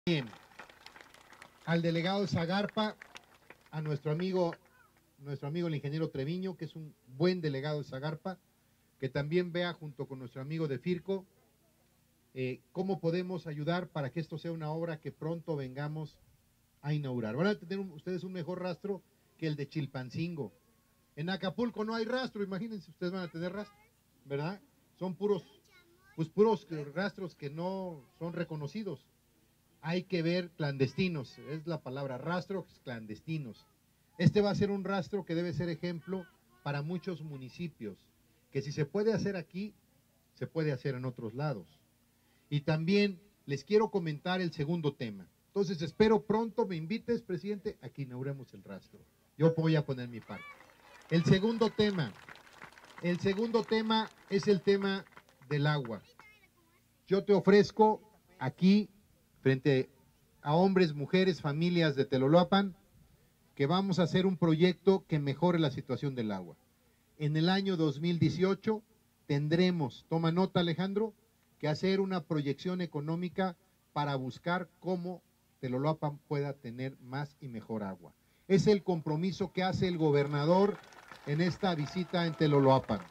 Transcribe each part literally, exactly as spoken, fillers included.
Bien, al delegado Zagarpa, a nuestro amigo, nuestro amigo el ingeniero Treviño, que es un buen delegado de Zagarpa, que también vea junto con nuestro amigo de Firco eh, cómo podemos ayudar para que esto sea una obra que pronto vengamos a inaugurar. Van a tener un, ustedes un mejor rastro que el de Chilpancingo. En Acapulco no hay rastro, imagínense, ustedes van a tener rastro, ¿verdad? Son puros, pues puros rastros que no son reconocidos. Hay que ver clandestinos, es la palabra, rastros clandestinos. Este va a ser un rastro que debe ser ejemplo para muchos municipios, que si se puede hacer aquí, se puede hacer en otros lados. Y también les quiero comentar el segundo tema. Entonces espero pronto me invites, presidente, a que inauguremos el rastro. Yo voy a poner mi parte. El segundo tema, el segundo tema es el tema del agua. Yo te ofrezco aquí, frente a hombres, mujeres, familias de Teloloapan, que vamos a hacer un proyecto que mejore la situación del agua. En el año dos mil dieciocho tendremos, toma nota Alejandro, que hacer una proyección económica para buscar cómo Teloloapan pueda tener más y mejor agua. Es el compromiso que hace el gobernador en esta visita en Teloloapan.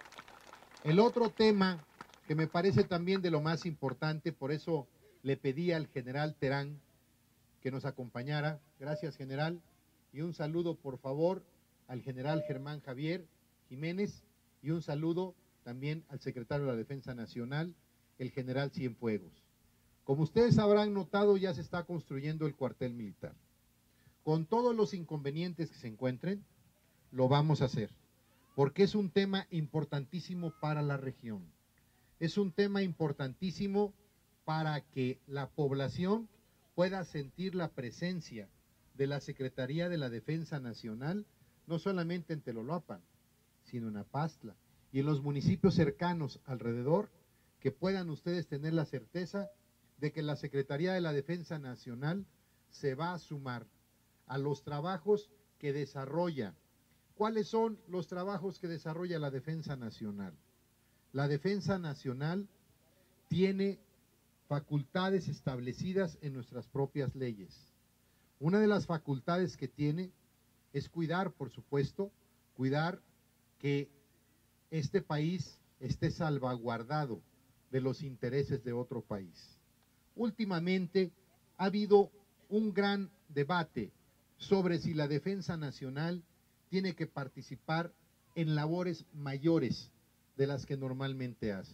El otro tema que me parece también de lo más importante, por eso le pedí al general Terán que nos acompañara. Gracias, general. Y un saludo, por favor, al general Germán Javier Jiménez y un saludo también al secretario de la Defensa Nacional, el general Cienfuegos. Como ustedes habrán notado, ya se está construyendo el cuartel militar. Con todos los inconvenientes que se encuentren, lo vamos a hacer, porque es un tema importantísimo para la región. Es un tema importantísimo para que la población pueda sentir la presencia de la Secretaría de la Defensa Nacional, no solamente en Teloloapan, sino en Apastla y en los municipios cercanos alrededor, que puedan ustedes tener la certeza de que la Secretaría de la Defensa Nacional se va a sumar a los trabajos que desarrolla. ¿Cuáles son los trabajos que desarrolla la Defensa Nacional? La Defensa Nacional tiene facultades establecidas en nuestras propias leyes. Una de las facultades que tiene es cuidar, por supuesto, cuidar que este país esté salvaguardado de los intereses de otro país. Últimamente ha habido un gran debate sobre si la Defensa Nacional tiene que participar en labores mayores de las que normalmente hace.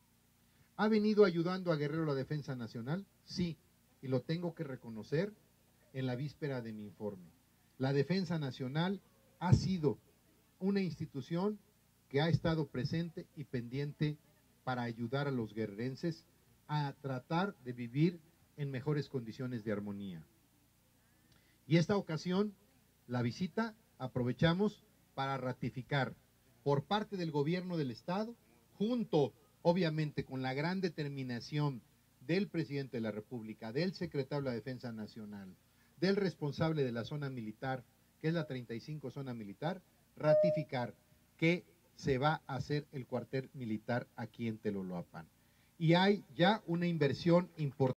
¿Ha venido ayudando a Guerrero la Defensa Nacional? Sí, y lo tengo que reconocer en la víspera de mi informe. La Defensa Nacional ha sido una institución que ha estado presente y pendiente para ayudar a los guerrerenses a tratar de vivir en mejores condiciones de armonía. Y esta ocasión, la visita, aprovechamos para ratificar por parte del gobierno del Estado, junto obviamente con la gran determinación del presidente de la República, del secretario de la Defensa Nacional, del responsable de la zona militar, que es la treinta y cinco zona militar, ratificar que se va a hacer el cuartel militar aquí en Teloloapan. Y hay ya una inversión importante.